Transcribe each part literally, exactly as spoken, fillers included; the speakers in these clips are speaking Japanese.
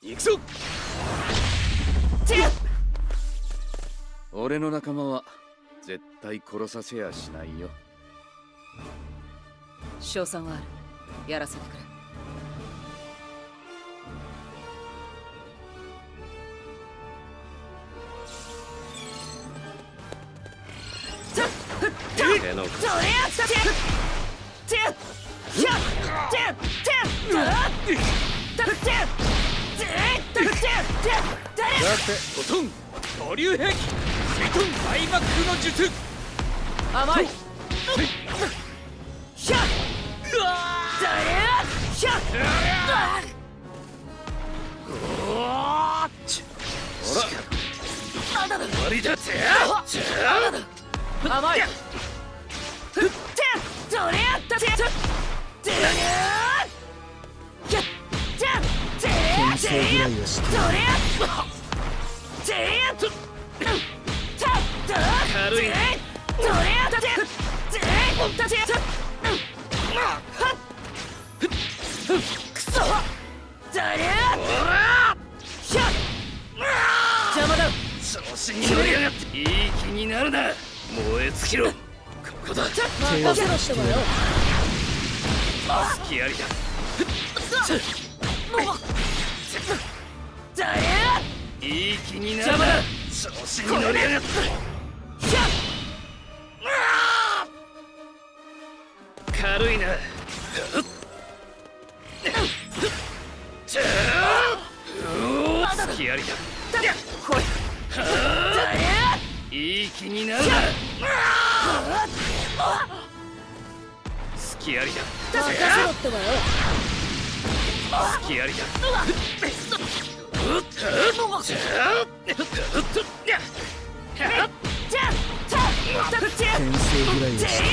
行くぞ。俺の仲間は絶対殺させやしないよ。 勝算はある。やらせてくれ。 手のだってボトン保留兵器水遁アイバックの術。 甘い。 終わりだって。 甘い。 牽制ぐらいはして軽い。 邪魔だ。 調子に乗りやがって。いい気になるな。燃え尽きろ。ここだ。 任せろしてもよ。 隙ありだ。いい気になるな。調子に乗りやがって。軽いな。隙ありだ。いい気になるな。隙ありだ。 任せろってばよ。 隙ありだ。 牽制ぐらいはして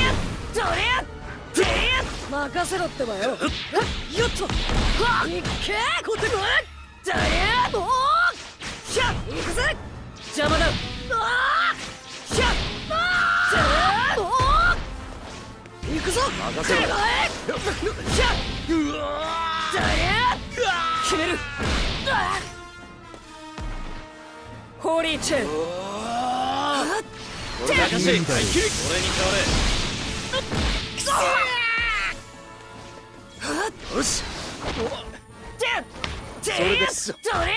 任せろってばよ。よっといっけーこってこい。行くぜ。邪魔だ。行くぞ。 任せろ。 決める。ホーリーチェーン。 俺が勝ち。俺に変われ。よし。それです。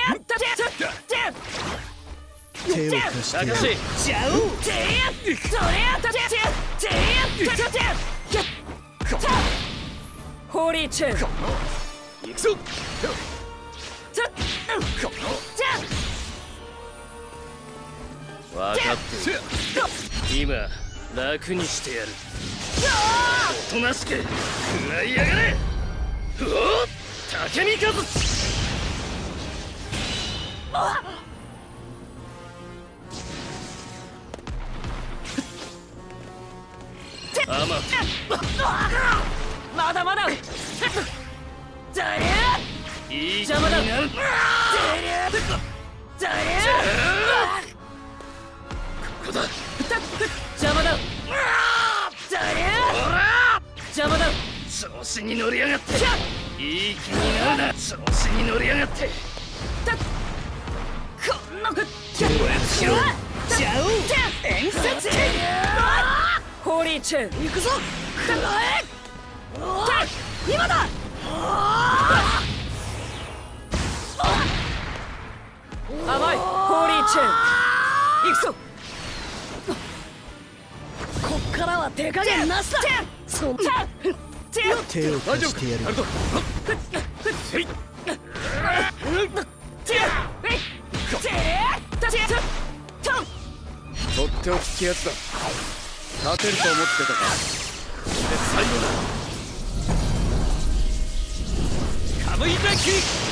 手を貸してやる。 ホーリーチェーン。 行くぞ。分かってる。今楽にしてやる。おとなしく食らいやがれ。うおっ竹見和あままだまだ。 いい邪魔だ。 気になる。ここだ。 邪魔だ。邪魔だ。 調子に乗りやがって。いい気になるな。調子に乗りやがって。 こんな燃え尽きろ。 演説ホーリーチェーン。行くぞ。今だ。甘い。ホーリーチェーン。行くぞ。こっからは手加減なしだ。そんな手を貸してやる。 とっておきってやつだ。勝てると思ってたか。これで最後だ。カムイバッ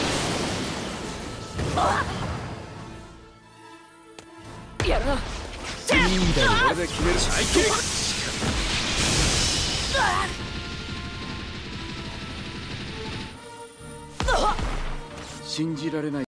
ク。 やるな。 いいんだよ。 これで決める。最強。信じられない。